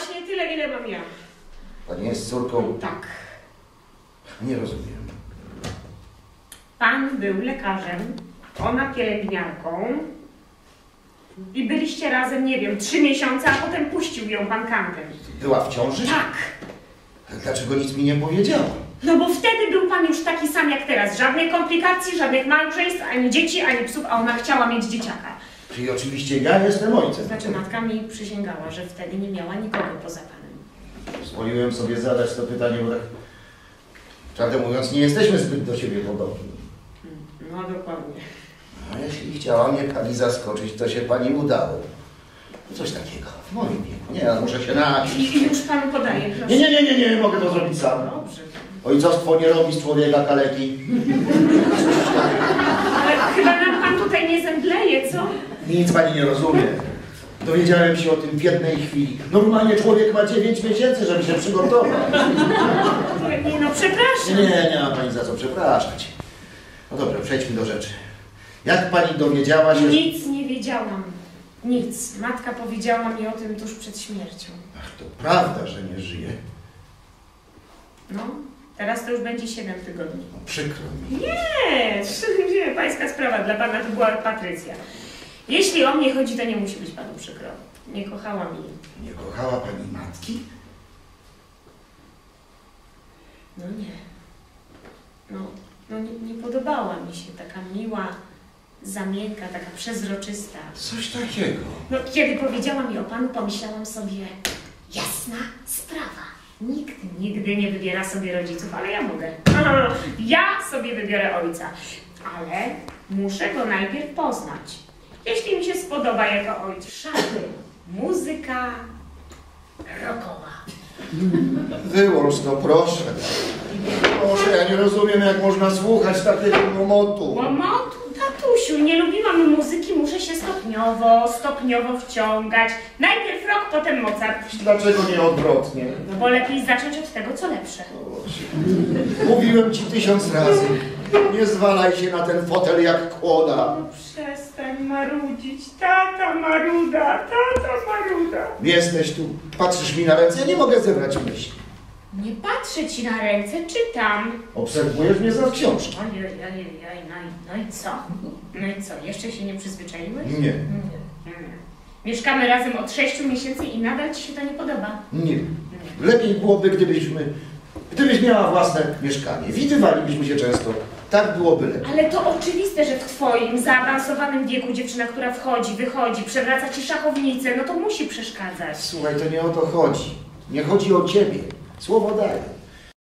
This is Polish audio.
właśnie tyle, ile mam ja. Pani jest córką? Tak. Nie rozumiem. Pan był lekarzem, ona pielęgniarką i byliście razem, nie wiem, 3 miesiące, a potem puścił ją pan kantem. Była w ciąży? Tak. Dlaczego nic mi nie powiedziała? No bo wtedy był pan już taki sam jak teraz. Żadnych komplikacji, żadnych małżeństw, ani dzieci, ani psów, a ona chciała mieć dzieciaka. Czyli oczywiście ja jestem ojcem. Znaczy matka mi przysięgała, że wtedy nie miała nikogo poza panem. Pozwoliłem sobie zadać to pytanie, bo tak, prawdę mówiąc, nie jesteśmy zbyt do siebie podobni. No dokładnie. A jeśli chciała mnie pani zaskoczyć, to się pani udało. Coś takiego, w moim wieku. Nie, ja muszę się napić. I już panu podaję, proszę. Nie, mogę to zrobić sam. Dobrze. Ojcostwo nie robi z człowieka kaleki. Ale chyba nam pan tutaj nie zemdleje, co? Nic pani nie rozumie. Dowiedziałem się o tym w jednej chwili. Normalnie człowiek ma 9 miesięcy, żeby się przygotować. Nie no, przepraszam. Nie ma pani za co przepraszać. No dobra, przejdźmy do rzeczy. Jak pani dowiedziała się... Nic nie wiedziałam. Nic. Matka powiedziała mi o tym tuż przed śmiercią. Ach, to prawda, że nie żyje. No, teraz to już będzie 7 tygodni. No, przykro mi. Nie, pańska sprawa. Dla pana to była Patrycja. Jeśli o mnie chodzi, to nie musi być panu przykro. Nie kochałam jej. Nie kochała pani matki? No nie. No nie podobała mi się taka miła, zamienka, taka przezroczysta. Coś takiego. No, kiedy powiedziała mi o panu, pomyślałam sobie, jasna sprawa. Nikt nigdy nie wybiera sobie rodziców, ale ja mogę. Ja sobie wybiorę ojca, ale muszę go najpierw poznać. Jeśli mi się spodoba jako ojciec, szaty, muzyka rockowa. Wyłącz to, proszę. Proszę, ja nie rozumiem, jak można słuchać takiego łomotu. Łomotu? Tatusiu, nie lubiłam muzyki, muszę się stopniowo wciągać. Najpierw rock, potem Mozart. Dlaczego nie odwrotnie? No bo lepiej zacząć od tego, co lepsze. Mówiłem ci 1000 razy. Nie zwalaj się na ten fotel jak kłoda. No przestań marudzić, tata maruda. Jesteś tu, patrzysz mi na ręce, ja nie mogę zebrać myśli. Nie patrzę ci na ręce, czytam. Obserwujesz mnie za książkę. Ojej, no i co? No i co, jeszcze się nie przyzwyczaiłeś? Nie. Mieszkamy razem od 6 miesięcy i nadal ci się to nie podoba? Nie. Lepiej byłoby, gdybyś miała własne mieszkanie. Widywalibyśmy się często. Tak byłoby lepiej. Ale to oczywiste, że w twoim zaawansowanym wieku dziewczyna, która wchodzi, wychodzi, przewraca ci szachownicę, no to musi przeszkadzać. Słuchaj, to nie o to chodzi. Nie chodzi o ciebie. Słowo daję.